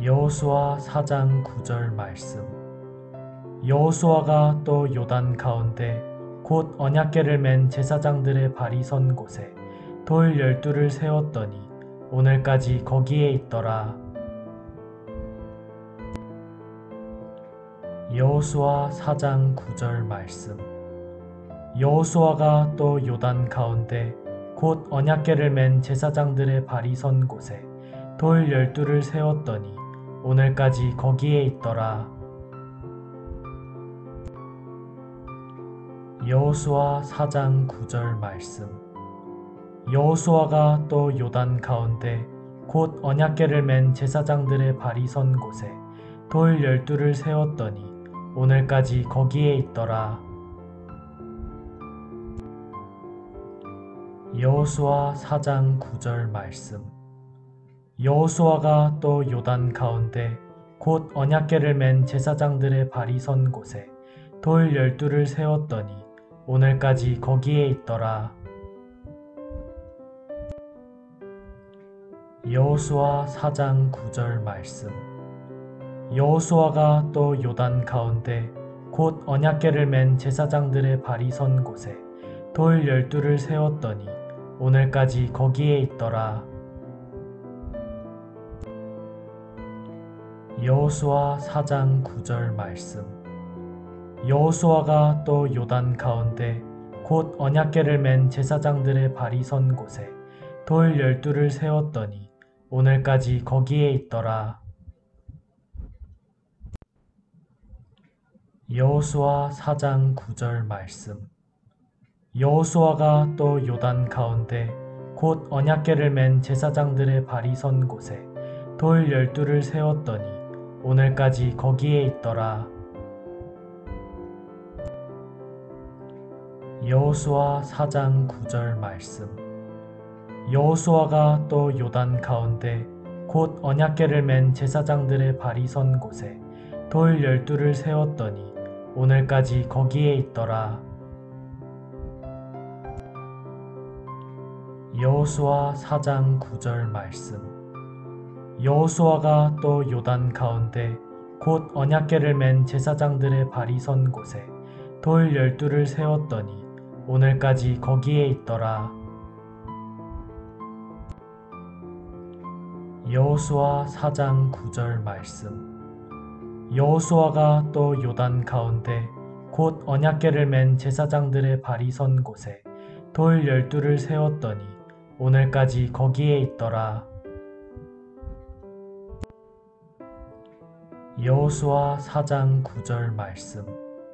여호수아 4장 9절 말씀. 여호수아가 또 요단 가운데 곧 언약궤를 맨 제사장들의 발이 선 곳에 돌 12를 세웠더니 오늘까지 거기에 있더라. 여호수아 4장 9절 말씀. 여호수아가 또 요단 가운데 곧 언약궤를 맨 제사장들의 발이 선 곳에 돌 12를 세웠더니 오늘까지 거기에 있더라. 여호수아 4장 9절 말씀. 여호수아가 또 요단 가운데 곧 언약궤를 맨 제사장들의 발이 선 곳에 돌 12를 세웠더니 오늘까지 거기에 있더라. 여호수아 4장 9절 말씀. 여호수아가 또 요단 가운데 곧 언약궤를 맨 제사장들의 발이 선 곳에 돌 12를 세웠더니 오늘까지 거기에 있더라. 여호수아 4장 9절 말씀. 여호수아가 또 요단 가운데 곧 언약궤를 맨 제사장들의 발이 선 곳에 돌 12를 세웠더니 오늘까지 거기에 있더라. 여호수아 4장 9절 말씀. 여호수아가 또 요단 가운데 곧 언약궤를 맨 제사장들의 발이 선 곳에 돌 12를 세웠더니 오늘까지 거기에 있더라. 여호수아 4장 9절 말씀. 여호수아가 또 요단 가운데 곧 언약궤를 맨 제사장들의 발이 선 곳에 돌 12를 세웠더니 오늘까지 거기에 있더라. 여호수아 4장 9절 말씀. 여호수아가 또 요단 가운데 곧 언약궤를 맨 제사장들의 발이 선 곳에 돌 12를 세웠더니 오늘까지 거기에 있더라. 여호수아 4장 9절 말씀. 여호수아가 또 요단 가운데 곧 언약궤를 맨 제사장들의 발이 선 곳에 돌 12를 세웠더니 오늘까지 거기에 있더라. 여호수아 4장 9절 말씀. 여호수아가 또 요단 가운데 곧 언약궤를 맨 제사장들의 발이 선 곳에 돌 12를 세웠더니 오늘까지 거기에 있더라. 여호수아 4장 9절 말씀.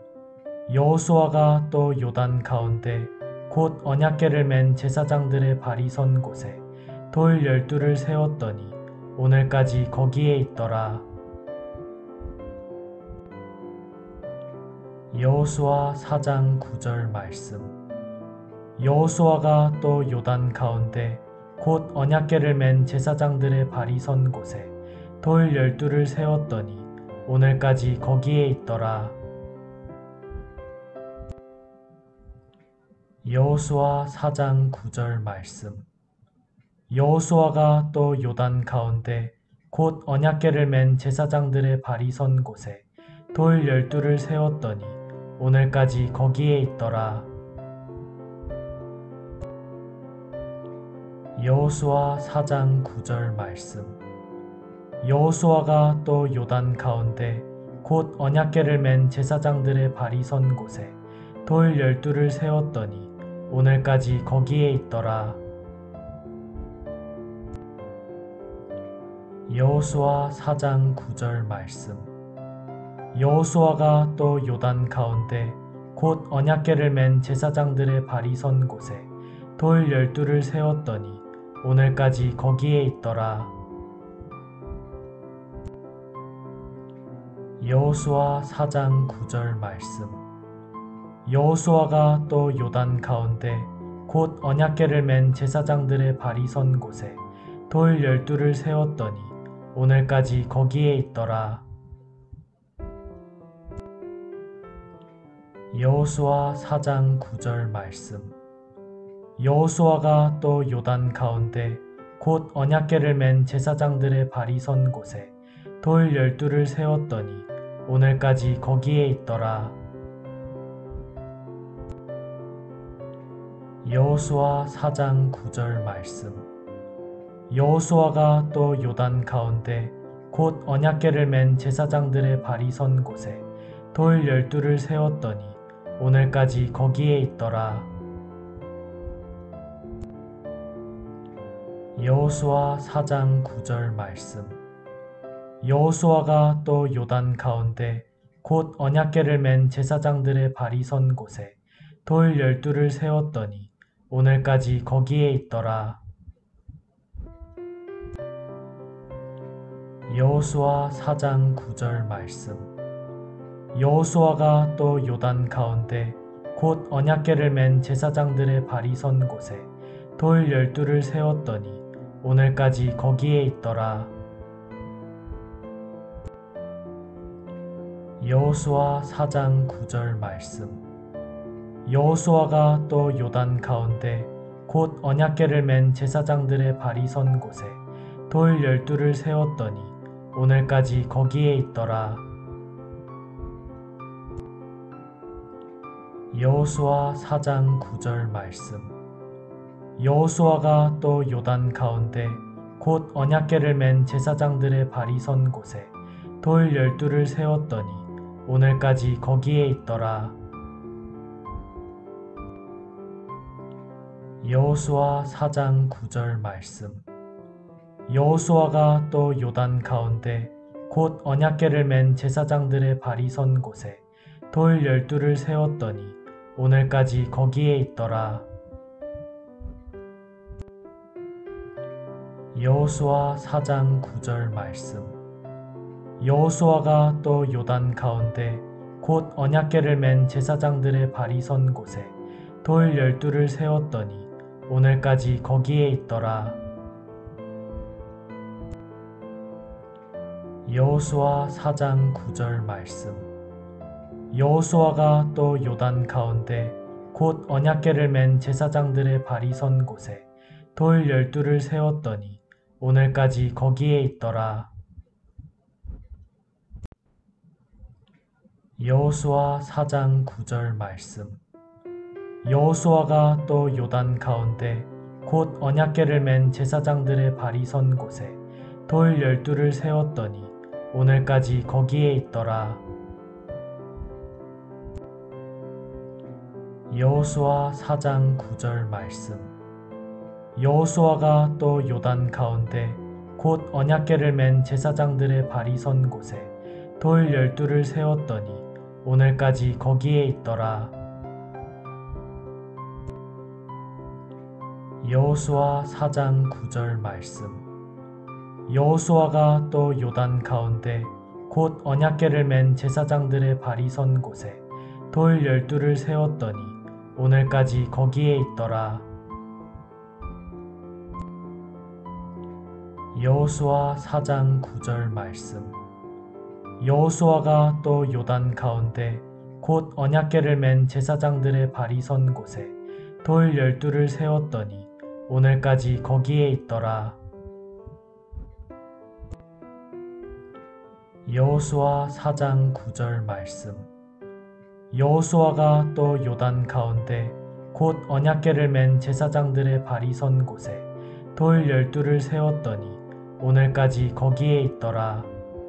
여호수아가 또 요단 가운데 곧 언약궤를 맨 제사장들의 발이 선 곳에 돌 12를 세웠더니 오늘까지 거기에 있더라. 여호수아 4장 9절 말씀. 여호수아가 또 요단 가운데 곧 언약궤를 맨 제사장들의 발이 선 곳에 돌 12를 세웠더니 오늘까지 거기에 있더라. 여호수아 4장 9절 말씀. 여호수아가 또 요단 가운데 곧 언약궤를 맨 제사장들의 발이 선 곳에 돌 12를 세웠더니 오늘까지 거기에 있더라. 여호수아 4장 9절 말씀. 여호수아가 또 요단 가운데 곧 언약궤를 맨 제사장들의 발이 선 곳에 돌 12를 세웠더니 오늘까지 거기에 있더라. 여호수아 4장 9절 말씀. 여호수아가 또 요단 가운데 곧 언약궤를 맨 제사장들의 발이 선 곳에 돌 12를 세웠더니 오늘까지 거기에 있더라. 여호수아 4장 9절 말씀. 여호수아가 또 요단 가운데 곧 언약궤를 맨 제사장들의 발이 선 곳에 돌 12를 세웠더니 오늘까지 거기에 있더라. 여호수아 4장 9절 말씀. 여호수아가 또 요단 가운데 곧 언약궤를 맨 제사장들의 발이 선 곳에 돌 12를 세웠더니 오늘까지 거기에 있더라. 여호수아 4장 9절 말씀. 여호수아가 또 요단 가운데 곧 언약궤를 맨 제사장들의 발이 선 곳에 돌 12를 세웠더니 오늘까지 거기에 있더라. 여호수아 4장 9절 말씀. 여호수아가 또 요단 가운데 곧 언약궤를 맨 제사장들의 발이 선 곳에 돌 12를 세웠더니 오늘까지 거기에 있더라. 여호수아 4장 9절 말씀. 여호수아가 또 요단 가운데 곧 언약궤를 맨 제사장들의 발이 선 곳에 돌 12를 세웠더니 오늘까지 거기에 있더라. 여호수아 4장 9절 말씀. 여호수아가 또 요단 가운데 곧 언약궤를 맨 제사장들의 발이 선 곳에 돌 12를 세웠더니 오늘까지 거기에 있더라. 여호수아 4장 9절 말씀. 여호수아가 또 요단 가운데 곧 언약궤를 맨 제사장들의 발이 선 곳에 돌 12를 세웠더니 오늘까지 거기에 있더라. 여호수아 4장 9절 말씀. 여호수아가 또 요단 가운데 곧 언약궤를 맨 제사장들의 발이 선 곳에 돌 12를 세웠더니 오늘까지 거기에 있더라. 여호수아 4장 9절 말씀. 여호수아가 또 요단 가운데 곧 언약궤를 맨 제사장들의 발이 선 곳에 돌 12를 세웠더니 오늘까지 거기에 있더라. 여호수아 4장 9절 말씀. 여호수아가 또 요단 가운데 곧 언약궤를 맨 제사장들의 발이 선 곳에 돌 12를 세웠더니 오늘까지 거기에 있더라. 여호수아 4장 9절 말씀. 여호수아가 또 요단 가운데 곧 언약궤를 맨 제사장들의 발이 선 곳에 돌 12를 세웠더니 오늘까지 거기에 있더라. 여호수아 4장 9절 말씀. 여호수아가 또 요단 가운데 곧 언약궤를 맨 제사장들의 발이 선 곳에 돌 12를 세웠더니 오늘까지 거기에 있더라. 여호수아 4장 9절 말씀. 여호수아가 또 요단 가운데 곧 언약궤를 맨 제사장들의 발이 선 곳에 돌 12를 세웠더니 오늘까지 거기에 있더라. 여호수아 4장 9절 말씀. 여호수아가 또 요단 가운데 곧 언약궤를 맨 제사장들의 발이 선 곳에 돌 12를 세웠더니 오늘까지 거기에 있더라. 여호수아 4장 9절 말씀. 여호수아가 또 요단 가운데 곧 언약궤를 맨 제사장들의 발이 선 곳에 돌 12를 세웠더니 오늘까지 거기에 있더라.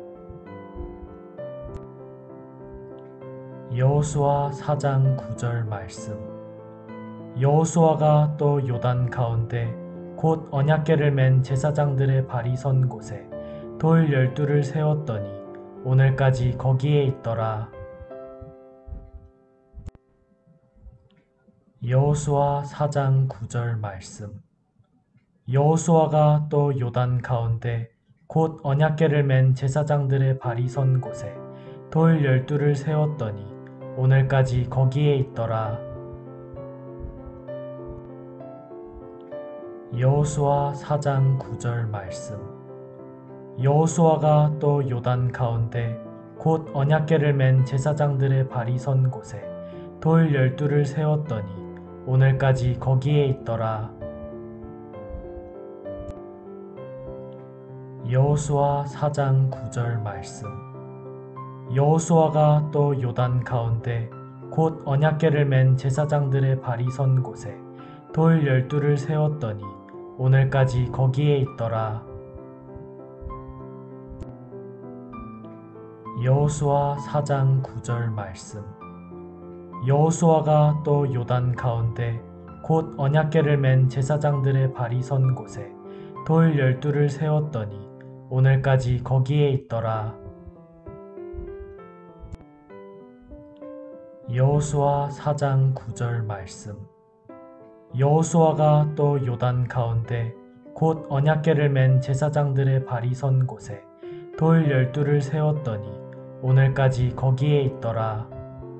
여호수아 4장 9절 말씀. 여호수아가 또 요단 가운데 곧 언약궤를 맨 제사장들의 발이 선 곳에 돌 12를 세웠더니 오늘까지 거기에 있더라. 여호수아 4장 9절 말씀. 여호수아가 또 요단 가운데 곧 언약궤를 맨 제사장들의 발이 선 곳에 돌 12를 세웠더니 오늘까지 거기에 있더라. 여호수아 4장 9절 말씀. 여호수아가 또 요단 가운데 곧 언약궤를 맨 제사장들의 발이 선 곳에 돌 12를 세웠더니 오늘까지 거기에 있더라. 여호수아 4장 9절 말씀. 여호수아가 또 요단 가운데 곧 언약궤를 맨 제사장들의 발이 선 곳에 돌 12를 세웠더니 오늘까지 거기에 있더라. 여호수아 4장 9절 말씀. 여호수아가 또 요단 가운데 곧 언약궤를 맨 제사장들의 발이 선 곳에 돌 12를 세웠더니 오늘까지 거기에 있더라. 여호수아 4장 9절 말씀. 여호수아가 또 요단 가운데 곧 언약궤를 맨 제사장들의 발이 선 곳에 돌 12를 세웠더니 오늘까지 거기에 있더라.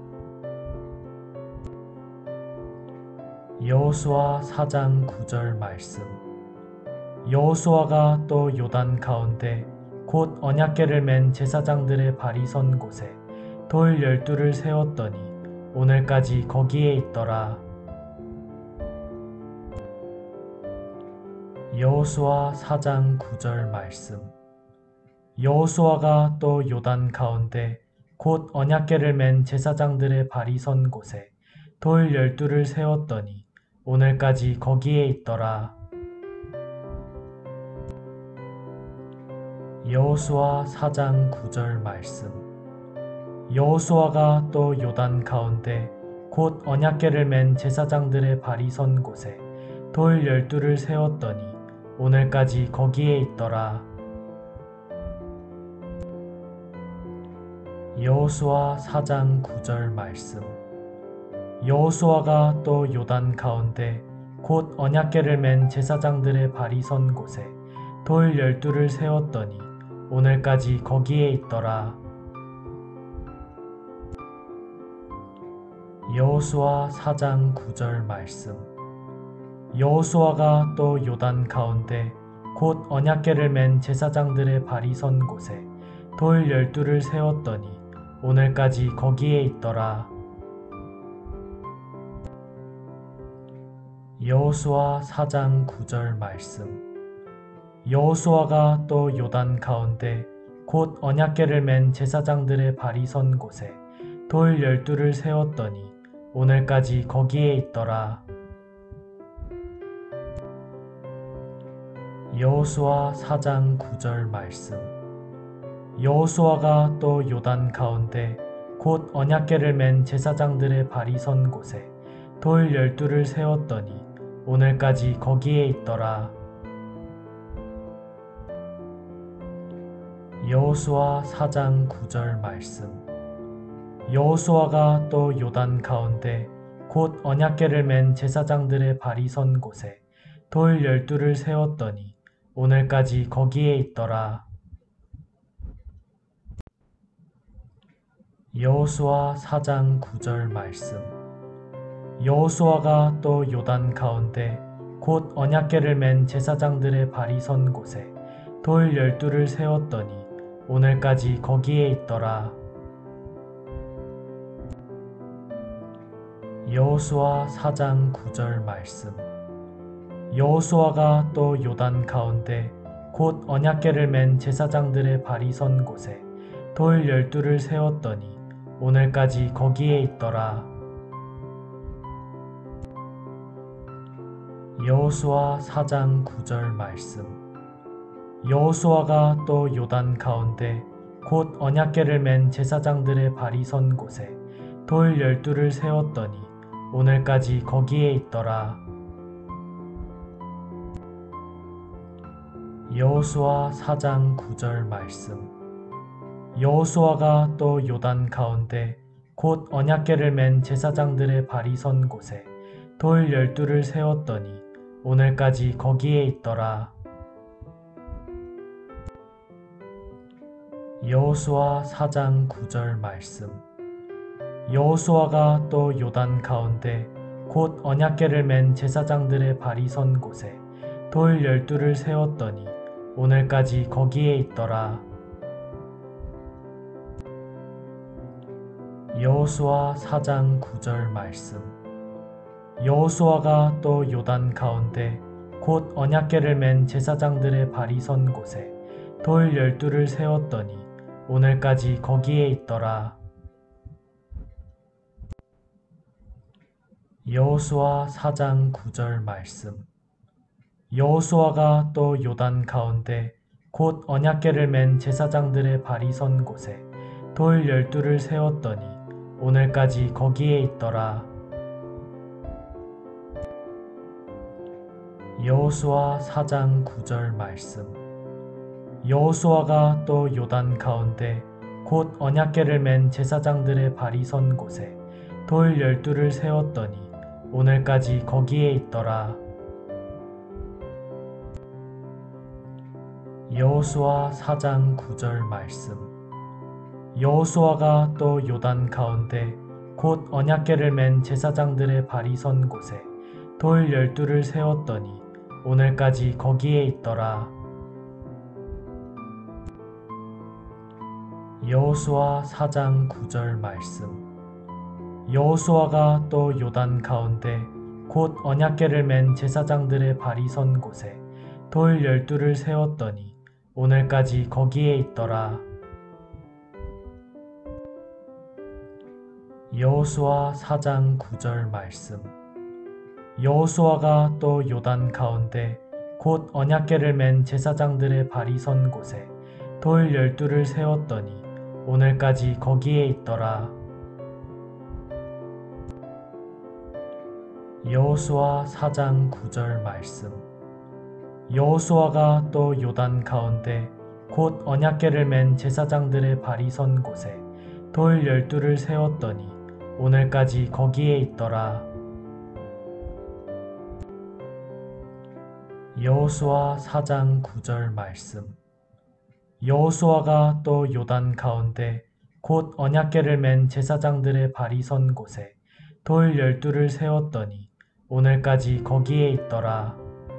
여호수아 4장 9절 말씀. 여호수아가 또 요단 가운데 곧 언약궤를 맨 제사장들의 발이 선 곳에 돌 12를 세웠더니 오늘까지 거기에 있더라. 여호수아 4장 9절 말씀. 여호수아가 또 요단 가운데 곧 언약궤를 맨 제사장들의 발이 선 곳에 돌 12를 세웠더니 오늘까지 거기에 있더라. 여호수아 4장 9절 말씀. 여호수아가 또 요단 가운데 곧 언약궤를 맨 제사장들의 발이 선 곳에 돌 12를 세웠더니 오늘까지 거기에 있더라. 여호수아 4장 9절 말씀. 여호수아가 또 요단 가운데 곧 언약궤를 맨 제사장들의 발이 선 곳에 돌 12를 세웠더니 오늘까지 거기에 있더라. 여호수아 4장 9절 말씀. 여호수아가 또 요단 가운데 곧 언약궤를 맨 제사장들의 발이 선 곳에 돌 12를 세웠더니 오늘까지 거기에 있더라. 여호수아 4장 9절 말씀. 여호수아가 또 요단 가운데 곧 언약궤를 맨 제사장들의 발이 선 곳에 돌 12를 세웠더니 오늘까지 거기에 있더라. 여호수아 4장 9절 말씀. 여호수아가 또 요단 가운데 곧 언약궤를 맨 제사장들의 발이 선 곳에 돌 12를 세웠더니 오늘까지 거기에 있더라. 여호수아 4장 9절 말씀. 여호수아가 또 요단 가운데 곧 언약궤를 맨 제사장들의 발이 선 곳에 돌 12를 세웠더니 오늘까지 거기에 있더라. 여호수아 4장 9절 말씀. 여호수아가 또 요단 가운데 곧 언약궤를 맨 제사장들의 발이 선 곳에 돌 12를 세웠더니 오늘까지 거기에 있더라. 여호수아 4장 9절 말씀. 여호수아가 또 요단 가운데 곧 언약궤를 맨 제사장들의 발이 선 곳에 돌 12를 세웠더니 오늘까지 거기에 있더라. 여호수아 4장 9절 말씀. 여호수아가 또 요단 가운데 곧 언약궤를 맨 제사장들의 발이 선 곳에 돌 12를 세웠더니 오늘까지 거기에 있더라. 여호수아 4장 9절 말씀. 여호수아가 또 요단 가운데 곧 언약궤를 맨 제사장들의 발이 선 곳에 돌 12를 세웠더니 오늘까지 거기에 있더라. 여호수아 4장 9절 말씀. 여호수아가 또 요단 가운데 곧 언약궤를 맨 제사장들의 발이 선 곳에 돌 12를 세웠더니 오늘까지 거기에 있더라. 여호수아 4장 9절 말씀. 여호수아가 또 요단 가운데 곧 언약궤를 맨 제사장들의 발이 선 곳에 돌 12를 세웠더니 오늘까지 거기에 있더라. 여호수아 4장 9절 말씀. 여호수아가 또 요단 가운데 곧 언약궤를 맨 제사장들의 발이 선 곳에 돌 12를 세웠더니 오늘까지 거기에 있더라. 여호수아 4장 9절 말씀. 여호수아가 또 요단 가운데 곧 언약궤를 맨 제사장들의 발이 선 곳에 돌 12를 세웠더니 오늘까지 거기에 있더라. 여호수아 4장 9절 말씀. 여호수아가 또 요단 가운데 곧 언약궤를 맨 제사장들의 발이 선 곳에 돌 12를 세웠더니 오늘까지 거기에 있더라. 여호수아 4장 9절 말씀. 여호수아가 또 요단 가운데 곧 언약궤를 맨 제사장들의 발이 선 곳에 돌 12를 세웠더니 오늘까지 거기에 있더라. 여호수아 4장 9절 말씀. 여호수아가 또 요단 가운데 곧 언약궤를 맨 제사장들의 발이 선 곳에 돌 12를 세웠더니 오늘까지 거기에 있더라. 여호수아 4장 9절 말씀. 여호수아가 또 요단 가운데 곧 언약궤를 맨 제사장들의 발이 선 곳에 돌 12를 세웠더니 오늘까지 거기에 있더라. 여호수아 4장 9절 말씀. 여호수아가 또 요단 가운데 곧 언약궤를 맨 제사장들의 발이 선 곳에 돌 12를 세웠더니 오늘까지 거기에 있더라.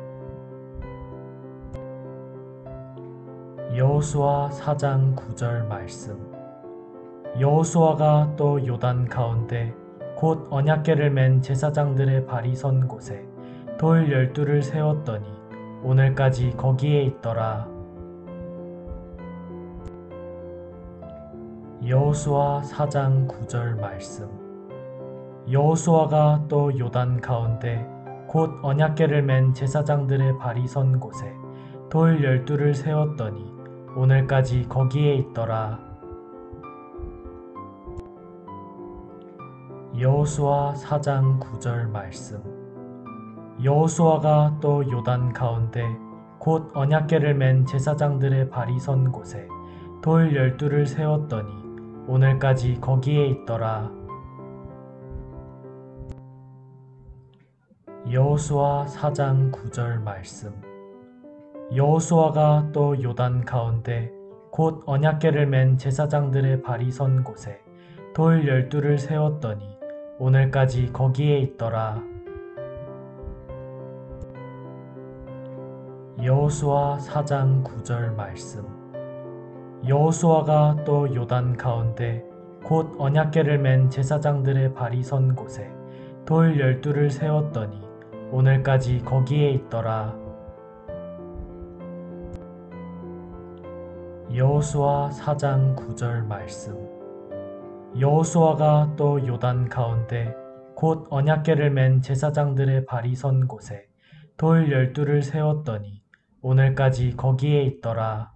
여호수아 4장 9절 말씀. 여호수아가 또 요단 가운데 곧 언약궤를 맨 제사장들의 발이 선 곳에 돌 12를 세웠더니 오늘까지 거기에 있더라. 여호수아 4장 9절 말씀. 여호수아가 또 요단 가운데 곧 언약궤를 맨 제사장들의 발이 선 곳에 돌 12를 세웠더니 오늘까지 거기에 있더라. 여호수아 4장 9절 말씀. 여호수아가 또 요단 가운데 곧 언약궤를 맨 제사장들의 발이 선 곳에 돌 12를 세웠더니 오늘까지 거기에 있더라. 여호수아 4장 9절 말씀. 여호수아가 또 요단 가운데 곧 언약궤를 맨 제사장들의 발이 선 곳에 돌 12를 세웠더니 오늘까지 거기에 있더라. 여호수아 4장 9절 말씀. 여호수아가 또 요단 가운데 곧 언약궤를 맨 제사장들의 발이 선 곳에 돌 12를 세웠더니 오늘까지 거기에 있더라. 여호수아 4장 9절 말씀. 여호수아가 또 요단 가운데 곧 언약궤를 맨 제사장들의 발이 선 곳에 돌 12를 세웠더니 오늘까지 거기에 있더라.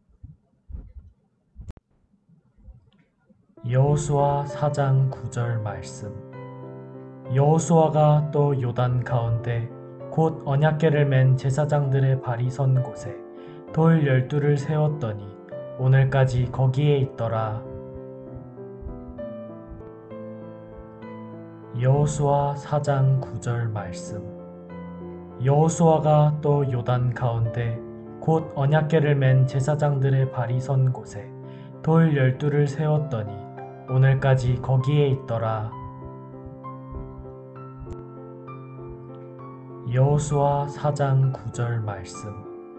여호수아 4장 9절 말씀. 여호수아가 또 요단 가운데 곧 언약궤를 맨 제사장들의 발이 선 곳에 돌 12를 세웠더니 오늘까지 거기에 있더라. 여호수아 4장 9절 말씀. 여호수아가 또 요단 가운데 곧 언약궤를 맨 제사장들의 발이 선 곳에 돌 12를 세웠더니 오늘까지 거기에 있더라. 여호수아 4장 9절 말씀.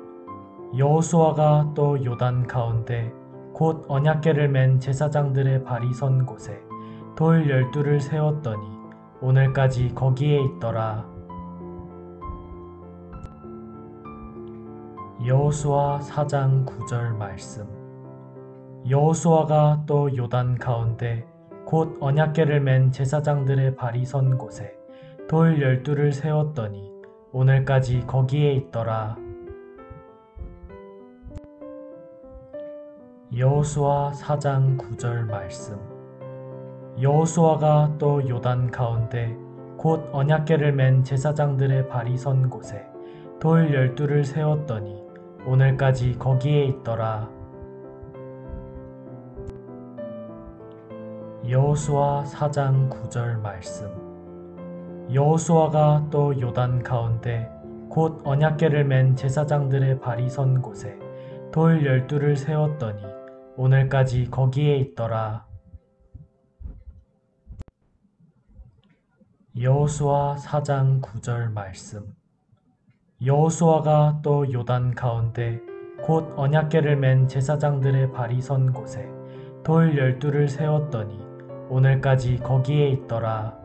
여호수아가 또 요단 가운데 곧 언약궤를 맨 제사장들의 발이 선 곳에 돌 12를 세웠더니 오늘까지 거기에 있더라. 여호수아 4장 9절 말씀. 여호수아가 또 요단 가운데 곧 언약궤를 맨 제사장들의 발이 선 곳에 돌 12를 세웠더니 오늘까지 거기에 있더라. 여호수아 4장 9절 말씀. 여호수아가 또 요단 가운데 곧 언약궤를 맨 제사장들의 발이 선 곳에 돌 12를 세웠더니 오늘까지 거기에 있더라. 여호수아 4장 9절 말씀. 여호수아가 또 요단 가운데 곧 언약궤를 맨 제사장들의 발이 선 곳에 돌 12를 세웠더니 오늘까지 거기에 있더라. 여호수아 4장 9절 말씀. 여호수아가 또 요단 가운데 곧 언약궤를 맨 제사장들의 발이 선 곳에 돌 12를 세웠더니 오늘까지 거기에 있더라.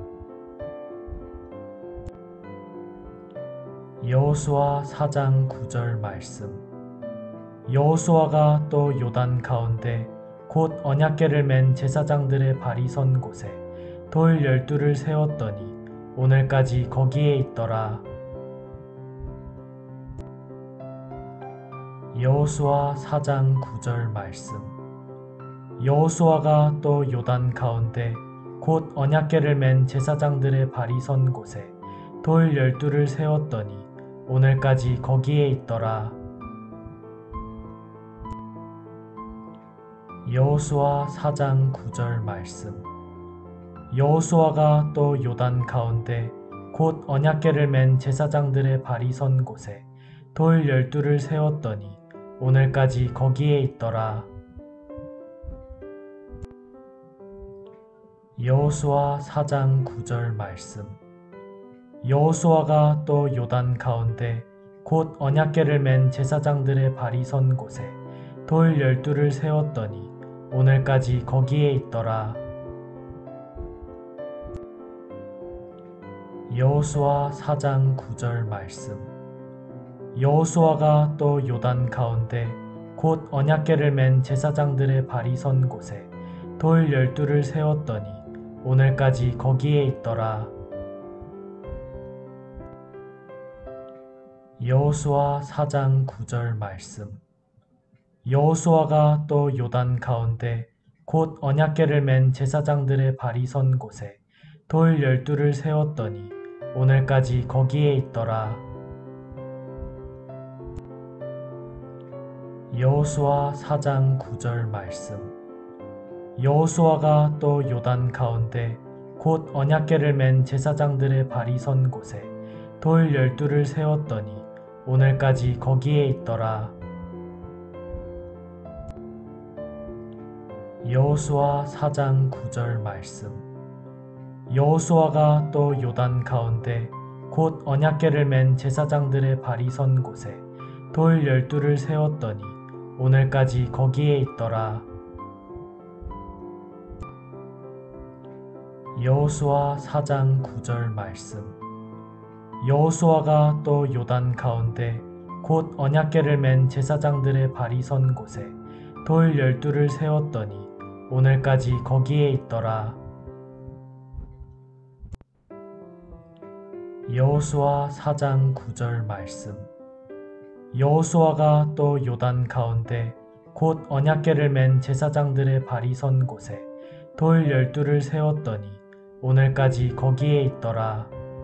여호수아 4장 9절 말씀. 여호수아가 또 요단 가운데 곧 언약궤를 맨 제사장들의 발이 선 곳에 돌 12를 세웠더니 오늘까지 거기에 있더라. 여호수아 4장 9절 말씀. 여호수아가 또 요단 가운데 곧 언약궤를 맨 제사장들의 발이 선 곳에 돌 12를 세웠더니 오늘까지 거기에 있더라. 여호수아 4장 9절 말씀. 여호수아가 또 요단 가운데 곧 언약궤를 맨 제사장들의 발이 선 곳에 돌 12를 세웠더니 오늘까지 거기에 있더라. 여호수아 4장 9절 말씀. 여호수아가 또 요단 가운데 곧 언약궤를 맨 제사장들의 발이 선 곳에 돌 12를 세웠더니 오늘까지 거기에 있더라. 여호수아 4장 9절 말씀. 여호수아가 또 요단 가운데 곧 언약궤를 맨 제사장들의 발이 선 곳에 돌 12를 세웠더니 오늘까지 거기에 있더라. 여호수아 4장 9절 말씀. 여호수아가 또 요단 가운데 곧 언약궤를 맨 제사장들의 발이 선 곳에 돌 12를 세웠더니 오늘까지 거기에 있더라. 여호수아 4장 9절 말씀. 여호수아가 또 요단 가운데 곧 언약궤를 맨 제사장들의 발이 선 곳에 돌 12를 세웠더니 오늘까지 거기에 있더라. 여호수아 4장 9절 말씀. 여호수아가 또 요단 가운데 곧 언약궤를 맨 제사장들의 발이 선 곳에 돌 12를 세웠더니 오늘까지 거기에 있더라. 여호수아 4장 9절 말씀. 여호수아가 또 요단 가운데 곧 언약궤를 맨 제사장들의 발이 선 곳에 돌 12를 세웠더니 오늘까지 거기에 있더라. 여호수아 4장 9절 말씀. 여호수아가 또 요단 가운데 곧 언약궤를 맨 제사장들의 발이 선 곳에 돌 12를 세웠더니 오늘까지 거기에 있더라.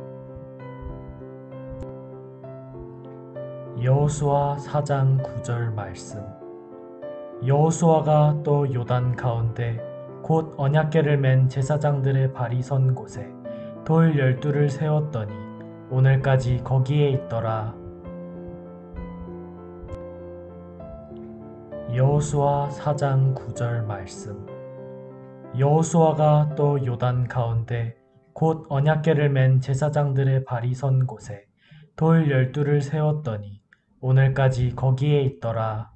여호수아 4장 9절 말씀. 여호수아가 또 요단 가운데 곧 언약궤를 맨 제사장들의 발이 선 곳에 돌 12를 세웠더니 오늘까지 거기에 있더라. 여호수아 4장 9절 말씀. 여호수아가 또 요단 가운데 곧 언약궤를 맨 제사장들의 발이 선 곳에 돌 12를 세웠더니 오늘까지 거기에 있더라.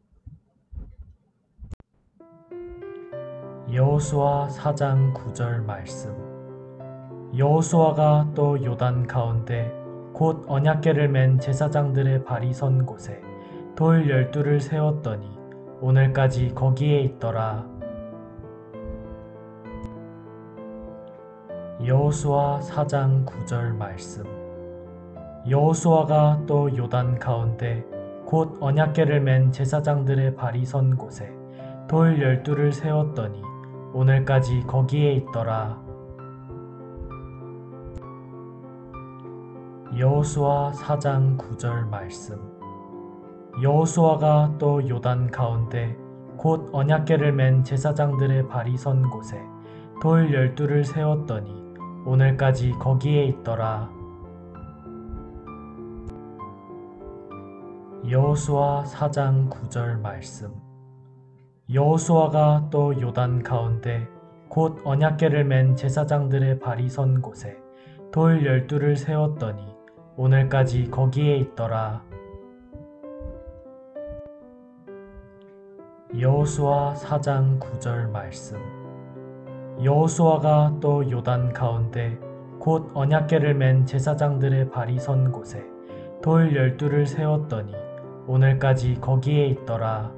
여호수아 4장 9절 말씀. 여호수아가 또 요단 가운데 곧 언약궤를 맨 제사장들의 발이 선 곳에 돌 12를 세웠더니 오늘까지 거기에 있더라. 여호수아 4장 9절 말씀. 여호수아가 또 요단 가운데 곧 언약궤를 맨 제사장들의 발이 선 곳에 돌 12를 세웠더니 오늘까지 거기에 있더라. 여호수아 4장 9절 말씀. 여호수아가 또 요단 가운데 곧 언약궤를 맨 제사장들의 발이 선 곳에 돌 12를 세웠더니 오늘까지 거기에 있더라. 여호수아 4장 9절 말씀. 여호수아가 또 요단 가운데 곧 언약궤를 맨 제사장들의 발이 선 곳에 돌 12를 세웠더니 오늘까지 거기에 있더라. 여호수아 4장 9절 말씀. 여호수아가 또 요단 가운데 곧 언약궤를 맨 제사장들의 발이 선 곳에 돌 12를 세웠더니 오늘까지 거기에 있더라.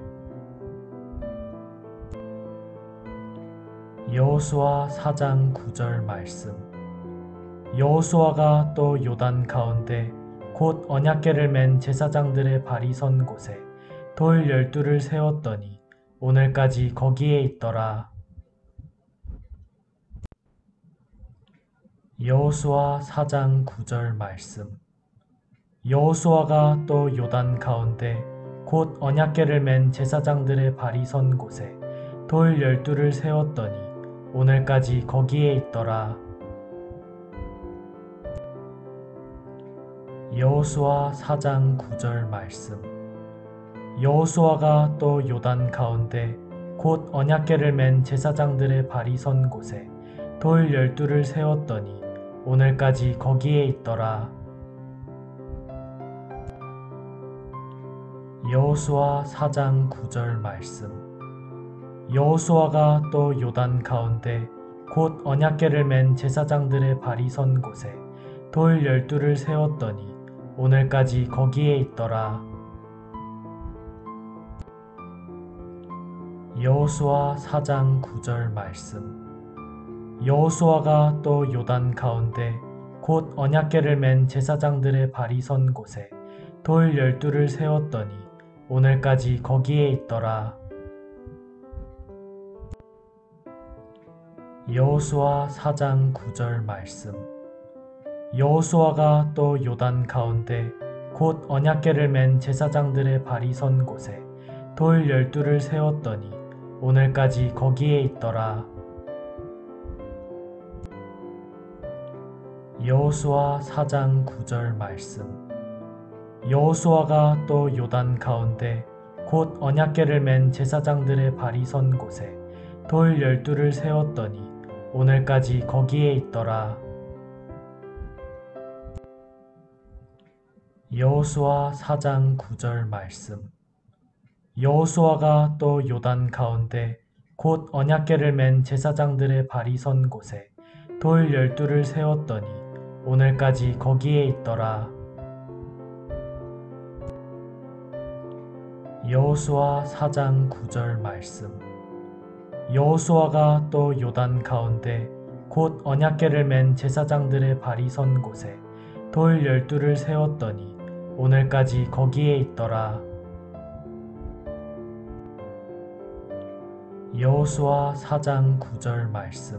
여호수아 4장 9절 말씀. 여호수아가 또 요단 가운데 곧 언약궤를 맨 제사장들의 발이 선 곳에 돌 12를 세웠더니 오늘까지 거기에 있더라. 여호수아 4장 9절 말씀. 여호수아가 또 요단 가운데 곧 언약궤를 맨 제사장들의 발이 선 곳에 돌 12를 세웠더니 오늘까지 거기에 있더라. 여호수아 4장 9절 말씀. 여호수아가 또 요단 가운데 곧 언약궤를 맨 제사장들의 발이 선 곳에 돌 12를 세웠더니 오늘까지 거기에 있더라. 여호수아 4장 9절 말씀. 여호수아가 또 요단 가운데 곧 언약궤를 맨 제사장들의 발이 선 곳에 돌 12를 세웠더니 오늘까지 거기에 있더라. 여호수아 4장 9절 말씀. 여호수아가 또 요단 가운데 곧 언약궤를 맨 제사장들의 발이 선 곳에 돌 12를 세웠더니 오늘까지 거기에 있더라. 여호수아 4장 9절 말씀. 여호수아가 또 요단 가운데 곧 언약궤를 맨 제사장들의 발이 선 곳에 돌 12를 세웠더니 오늘까지 거기에 있더라. 여호수아 4장 9절 말씀. 여호수아가 또 요단 가운데 곧 언약궤를 맨 제사장들의 발이 선 곳에 돌 12를 세웠더니 오늘까지 거기에 있더라. 여호수아 4장 9절 말씀. 여호수아가 또 요단 가운데 곧 언약궤를 맨 제사장들의 발이 선 곳에 돌 12를 세웠더니 오늘까지 거기에 있더라. 여호수아 4장 9절 말씀. 여호수아가 또 요단 가운데 곧 언약궤를 맨 제사장들의 발이 선 곳에 돌 12를 세웠더니 오늘까지 거기에 있더라. 여호수아 4장 9절 말씀.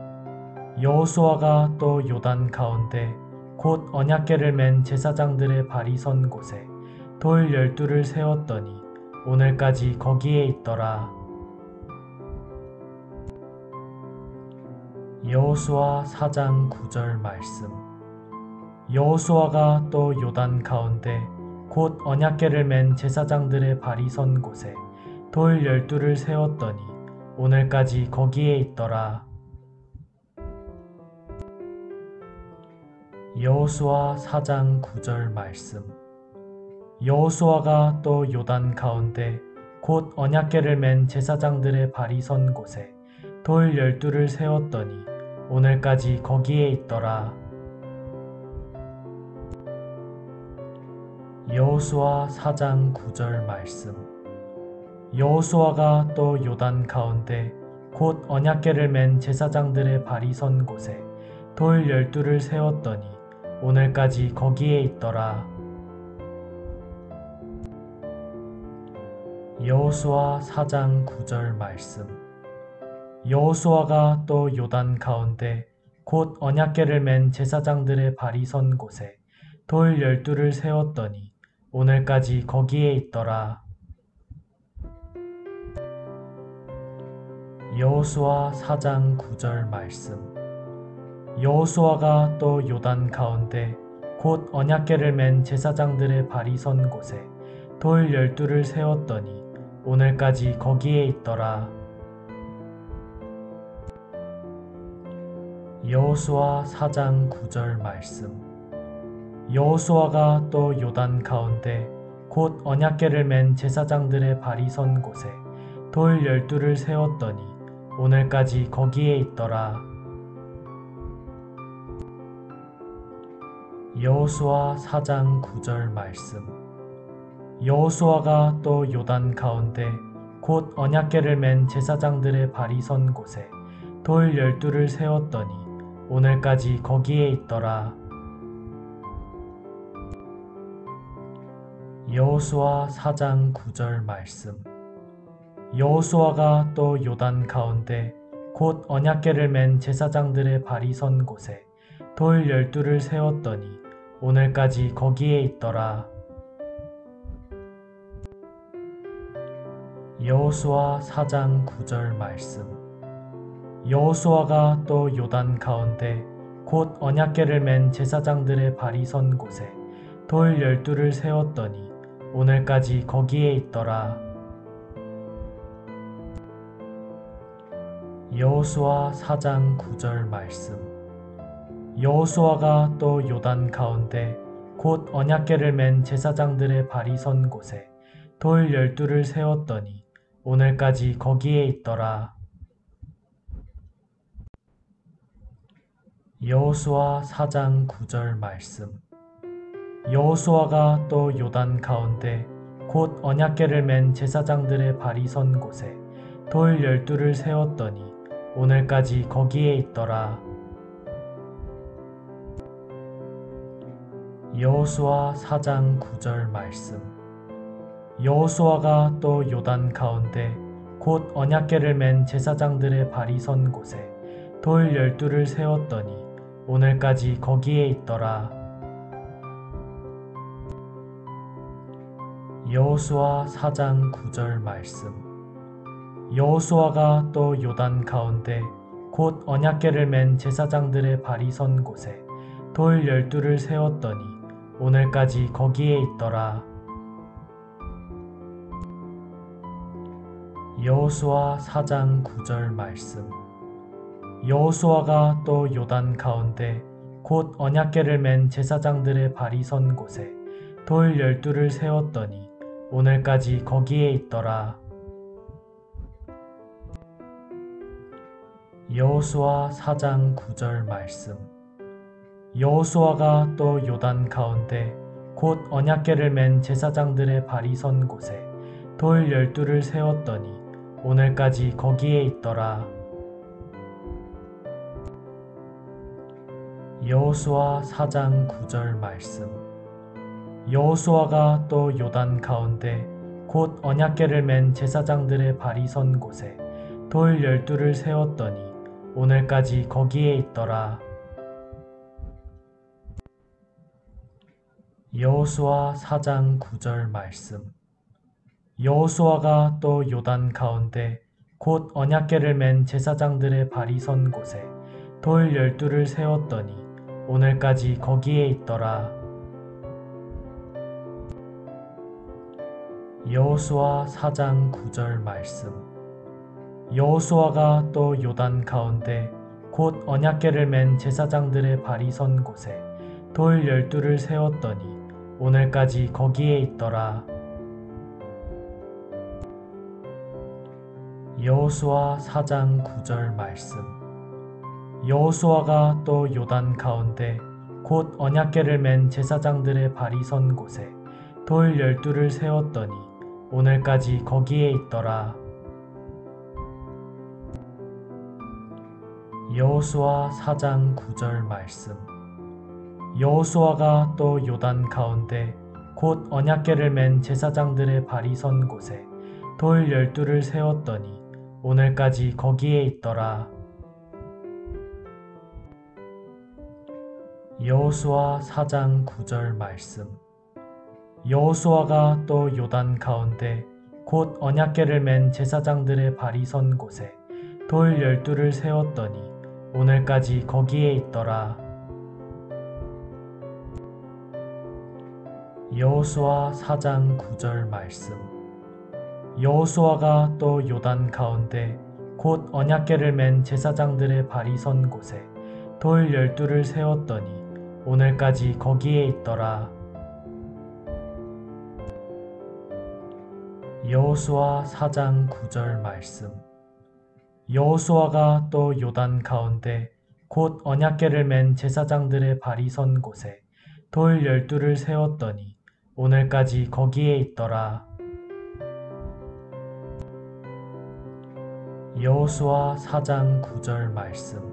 여호수아가 또 요단 가운데 곧 언약궤를 맨 제사장들의 발이 선 곳에 돌 12를 세웠더니 오늘까지 거기에 있더라. 여호수아 4장 9절 말씀. 여호수아가 또 요단 가운데 곧 언약궤를 맨 제사장들의 발이 선 곳에 돌 12를 세웠더니 오늘까지 거기에 있더라. 여호수아 4장 9절 말씀. 여호수아가 또 요단 가운데 곧 언약궤를 맨 제사장들의 발이 선 곳에 돌 12를 세웠더니 오늘까지 거기에 있더라. 여호수아 4장 9절 말씀. 여호수아가 또 요단 가운데 곧 언약궤를 맨 제사장들의 발이 선 곳에 돌 12를 세웠더니 오늘까지 거기에 있더라. 여호수아 4장 9절 말씀. 여호수아가 또 요단 가운데 곧 언약궤를 맨 제사장들의 발이 선 곳에 돌 12를 세웠더니 오늘까지 거기에 있더라. 여호수아 4장 9절 말씀. 여호수아가 또 요단 가운데 곧 언약궤를 맨 제사장들의 발이 선 곳에 돌 12를 세웠더니 오늘까지 거기에 있더라. 여호수아 4장 9절 말씀. 여호수아가 또 요단 가운데 곧 언약궤를 맨 제사장들의 발이 선 곳에 돌 12를 세웠더니 오늘까지 거기에 있더라. 여호수아 4장 9절 말씀. 여호수아가 또 요단 가운데 곧 언약궤를 맨 제사장들의 발이 선 곳에 돌 12를 세웠더니 오늘까지 거기에 있더라. 여호수아 4장 9절 말씀. 여호수아가 또 요단 가운데 곧 언약궤를 맨 제사장들의 발이 선 곳에 돌 12를 세웠더니 오늘까지 거기에 있더라. 여호수아 4장 9절 말씀. 여호수아가 또 요단 가운데 곧 언약궤를 맨 제사장들의 발이 선 곳에 돌 12를 세웠더니 오늘까지 거기에 있더라. 여호수아 4장 9절 말씀. 여호수아가 또 요단 가운데 곧 언약궤를 맨 제사장들의 발이 선 곳에 돌 12를 세웠더니 오늘까지 거기에 있더라. 여호수아 4장 9절 말씀. 여호수아가 또 요단 가운데 곧 언약궤를 맨 제사장들의 발이 선 곳에 돌 12를 세웠더니 오늘까지 거기에 있더라. 여호수아 4장 9절 말씀. 여호수아가 또 요단 가운데 곧 언약궤를 맨 제사장들의 발이 선 곳에 돌 12를 세웠더니 오늘까지 거기에 있더라. 여호수아 4장 9절 말씀. 여호수아가 또 요단 가운데 곧 언약궤를 맨 제사장들의 발이 선 곳에 돌 12를 세웠더니 오늘까지 거기에 있더라. 여호수아 4장 9절 말씀. 여호수아가 또 요단 가운데 곧 언약궤를 맨 제사장들의 발이 선 곳에 돌 12를 세웠더니 오늘까지 거기에 있더라. 여호수아 4장 9절 말씀. 여호수아가 또 요단 가운데 곧 언약궤를 맨 제사장들의 발이 선 곳에 돌 12를 세웠더니 오늘까지 거기에 있더라. 여호수아 4장 9절 말씀. 여호수아가 또 요단 가운데 곧 언약궤를 맨 제사장들의 발이 선 곳에 돌 12를 세웠더니 오늘까지 거기에 있더라. 여호수아 4장 9절 말씀. 여호수아가 또 요단 가운데 곧 언약궤를 맨 제사장들의 발이 선 곳에 돌 12를 세웠더니 오늘까지 거기에 있더라. 여호수아 4장 9절 말씀. 여호수아가 또 요단 가운데 곧 언약궤를 맨 제사장들의 발이 선 곳에 돌 12를 세웠더니 오늘까지 거기에 있더라. 여호수아 4장 9절 말씀. 여호수아가 또 요단 가운데 곧 언약궤를 맨 제사장들의 발이 선 곳에 돌 12를 세웠더니 오늘까지 거기에 있더라. 여호수아 4장 9절 말씀. 여호수아가 또 요단 가운데 곧 언약궤를 맨 제사장들의 발이 선 곳에 돌 12를 세웠더니 오늘까지 거기에 있더라. 여호수아 4장 9절 말씀. 여호수아가 또 요단 가운데 곧 언약궤를 맨 제사장들의 발이 선 곳에 돌 12를 세웠더니 오늘까지 거기에 있더라. 여호수아 4장 9절 말씀. 여호수아가 또 요단 가운데 곧 언약궤를 맨 제사장들의 발이 선 곳에 돌 12를 세웠더니 오늘까지 거기에 있더라. 여호수아 4장 9절 말씀. 여호수아가 또 요단 가운데 곧 언약궤를 맨 제사장들의 발이 선 곳에 돌 12를 세웠더니 오늘까지 거기에 있더라. 여호수아 4장 9절 말씀.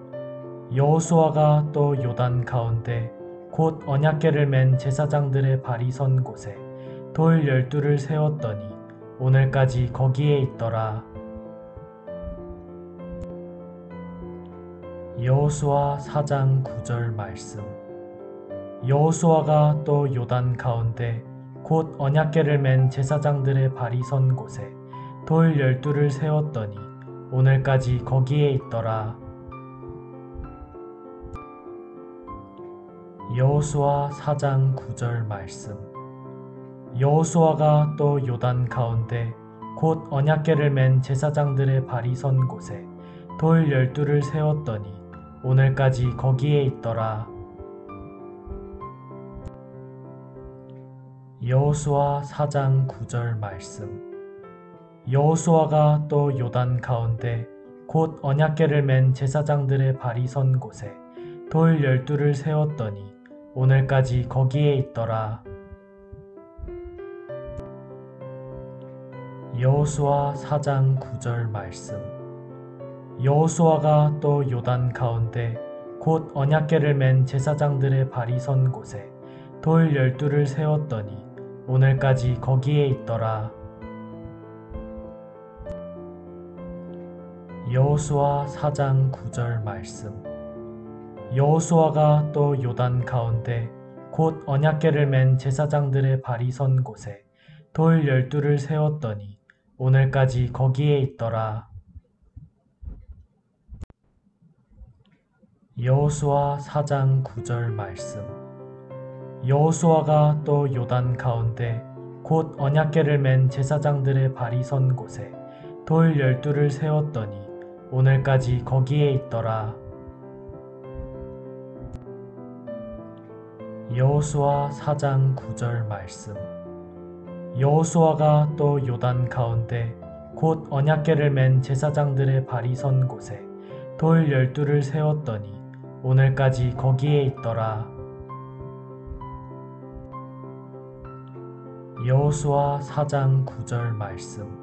여호수아가 또 요단 가운데 곧 언약궤를 맨 제사장들의 발이 선 곳에 돌 12를 세웠더니 오늘까지 거기에 있더라. 여호수아 4장 9절 말씀. 여호수아가 또 요단 가운데 곧 언약궤를 맨 제사장들의 발이 선 곳에 돌 12를 세웠더니 오늘까지 거기에 있더라. 여호수아 4장 9절 말씀. 여호수아가 또 요단 가운데 곧 언약궤를 맨 제사장들의 발이 선 곳에 돌 12를 세웠더니 오늘까지 거기에 있더라. 여호수아 4장 9절 말씀. 여호수아가 또 요단 가운데 곧 언약궤를 맨 제사장들의 발이 선 곳에 돌 12를 세웠더니 오늘까지 거기에 있더라. 여호수아 4장 9절 말씀. 여호수아가 또 요단 가운데 곧 언약궤를 맨 제사장들의 발이 선 곳에 돌 12를 세웠더니 오늘까지 거기에 있더라. 여호수아 4장 9절 말씀. 여호수아가 또 요단 가운데 곧 언약궤를 맨 제사장들의 발이 선 곳에 돌 12를 세웠더니 오늘까지 거기에 있더라. 여호수아 4장 9절 말씀. 여호수아가 또 요단 가운데 곧 언약궤를 맨 제사장들의 발이 선 곳에 돌 12를 세웠더니 오늘까지 거기에 있더라. 여호수아 4장 9절 말씀. 여호수아가 또 요단 가운데 곧 언약궤를 맨 제사장들의 발이 선 곳에 돌 12를 세웠더니 오늘까지 거기에 있더라. 여호수아 4장 9절 말씀.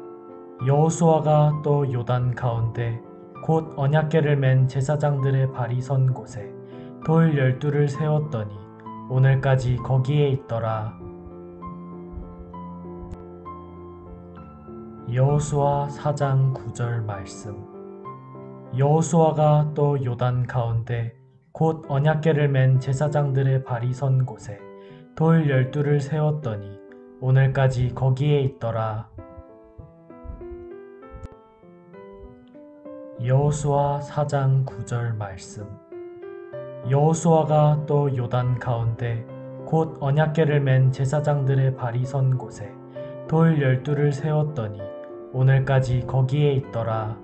여호수아가 또 요단 가운데 곧 언약궤를 맨 제사장들의 발이 선 곳에 돌 12를 세웠더니 오늘까지 거기에 있더라. 여호수아 4장 9절 말씀. 여호수아가 또 요단 가운데 곧 언약궤를 맨 제사장들의 발이 선 곳에 돌 12를 세웠더니 오늘까지 거기에 있더라. 여호수아 4장 9절 말씀. 여호수아가 또 요단 가운데 곧 언약궤를 맨 제사장들의 발이 선 곳에 돌 12를 세웠더니 오늘까지 거기에 있더라.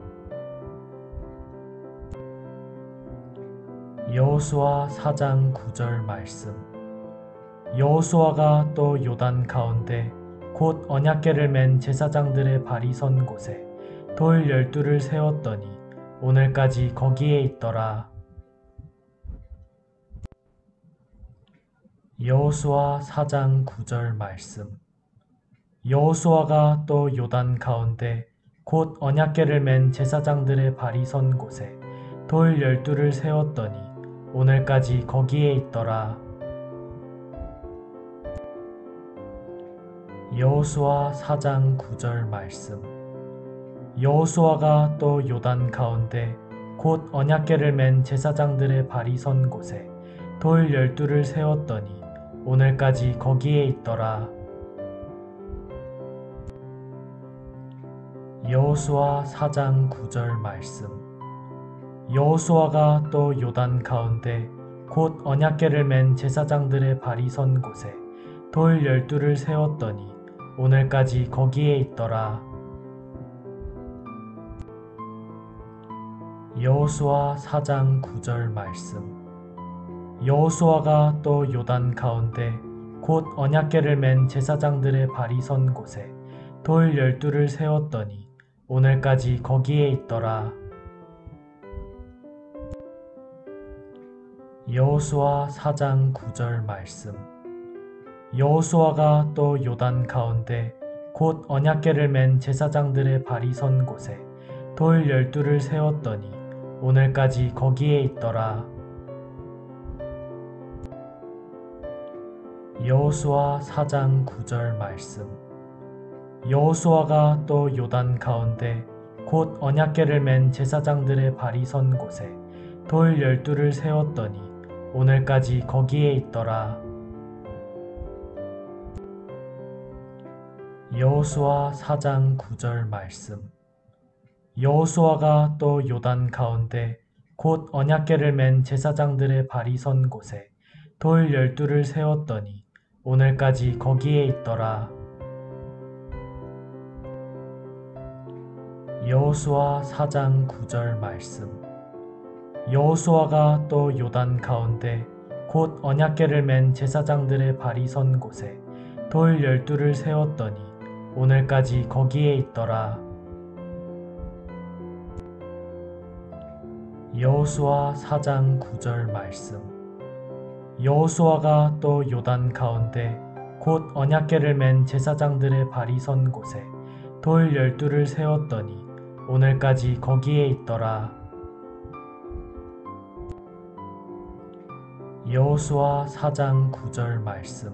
여호수아 4장 9절 말씀. 여호수아가 또 요단 가운데 곧 언약궤를 맨 제사장들의 발이 선 곳에 돌 12를 세웠더니 오늘까지 거기에 있더라. 여호수아 4장 9절 말씀. 여호수아가 또 요단 가운데 곧 언약궤를 맨 제사장들의 발이 선 곳에 돌 12를 세웠더니 오늘까지 거기에 있더라. 여호수아 4장 9절 말씀. 여호수아가 또 요단 가운데 곧 언약궤를 맨 제사장들의 발이 선 곳에 돌 12를 세웠더니 오늘까지 거기에 있더라. 여호수아 4장 9절 말씀. 여호수아가 또 요단 가운데 곧 언약궤를 맨 제사장들의 발이 선 곳에 돌 12를 세웠더니 오늘까지 거기에 있더라. 여호수아 4장 9절 말씀. 여호수아가 또 요단 가운데 곧 언약궤를 맨 제사장들의 발이 선 곳에 돌 12를 세웠더니 오늘까지 거기에 있더라. 여호수아 4장 9절 말씀. 여호수아가 또 요단 가운데 곧 언약궤를 맨 제사장들의 발이 선 곳에 돌 12를 세웠더니 오늘까지 거기에 있더라. 여호수아 4장 9절 말씀. 여호수아가 또 요단 가운데 곧 언약궤를 맨 제사장들의 발이 선 곳에 돌 12를 세웠더니 오늘까지 거기에 있더라. 여호수아 4장 9절 말씀. 여호수아가 또 요단 가운데 곧 언약궤를 맨 제사장들의 발이 선 곳에 돌 12를 세웠더니 오늘까지 거기에 있더라. 여호수아 4장 9절 말씀. 여호수아가 또 요단 가운데 곧 언약궤를 맨 제사장들의 발이 선 곳에 돌 12를 세웠더니 오늘까지 거기에 있더라. 여호수아 4장 9절 말씀. 여호수아가 또 요단 가운데 곧 언약궤를 맨 제사장들의 발이 선 곳에 돌 12를 세웠더니 오늘까지 거기에 있더라. 여호수아 4장 9절 말씀.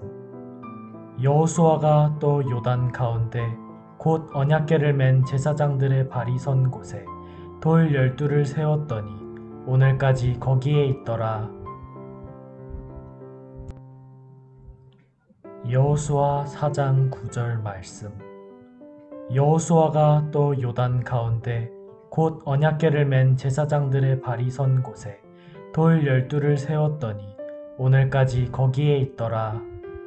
여호수아가 또 요단 가운데 곧 언약궤를 맨 제사장들의 발이 선 곳에 돌 12를 세웠더니 오늘까지 거기에 있더라. 여호수아 4장 9절 말씀. 여호수아가 또 요단 가운데 곧 언약궤를 맨 제사장들의 발이 선 곳에 돌 12를 세웠더니 오늘까지 거기에 있더라.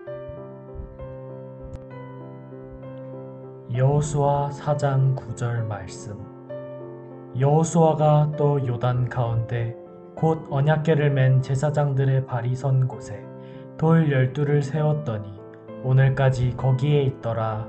여호수아 4장 9절 말씀. 여호수아가 또 요단 가운데 곧 언약궤를 맨 제사장들의 발이 선 곳에 돌 12를 세웠더니 오늘까지 거기에 있더라.